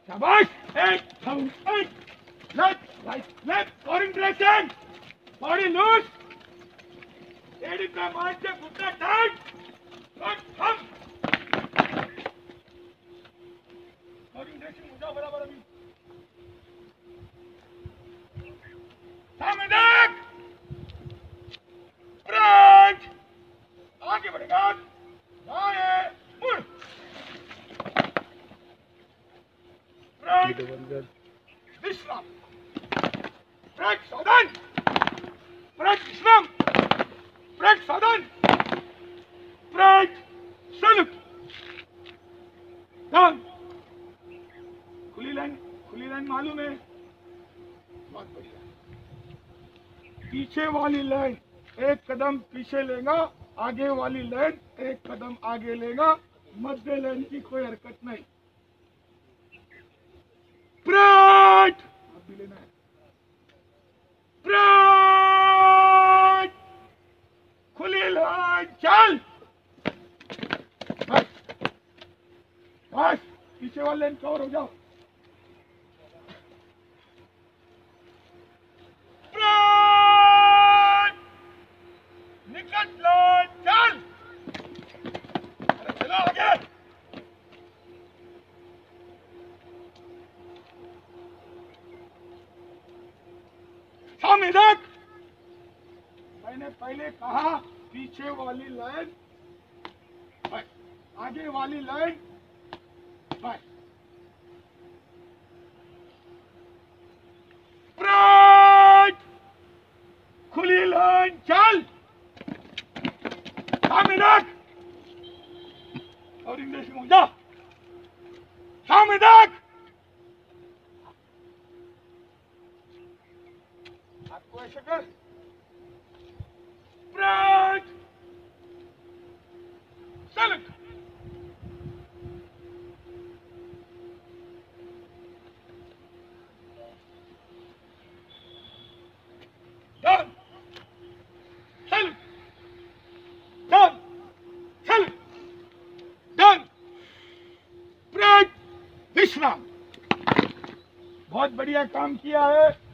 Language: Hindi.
शाबाश। Left right left scoring direction, body loose, एडी पे मार के घुटना टाइट, हम स्कोरिंग डायरेक्शन हो जाओ बराबर। अभी सामने देख, ब्रेक, आगे बढ़ेगा, दाएं मुड़, ब्रेक विश्राम, ब्रेक सावधान, ब्रेक विश्राम, ब्रेक सावधान, ब्रेक सलूट, डाउन। खुली लाइन मालूम है, बहुत बढ़िया। पीछे वाली लाइन एक कदम पीछे लेगा, आगे वाली लाइन एक कदम आगे लेगा, मध्य लाइन की कोई हरकत नहीं। ब्रेक भी लेना है, ब्रेक, खुली लाइन, चल, बस बस, पीछे वाली लाइन कवर हो जाओ। निकट लाइन, चल, अरे चलो आगे। सामने देख, मैंने पहले कहा पीछे वाली लाइन बस, आगे वाली लाइन बस, ब्रेक, खुली लाइन, चल, सामने देख, और इंग्लिश में जा, सामने देख, आपको ऐसे कर, break salute, down salute, down salute, down, break विश्राम। बहुत बढ़िया काम किया है।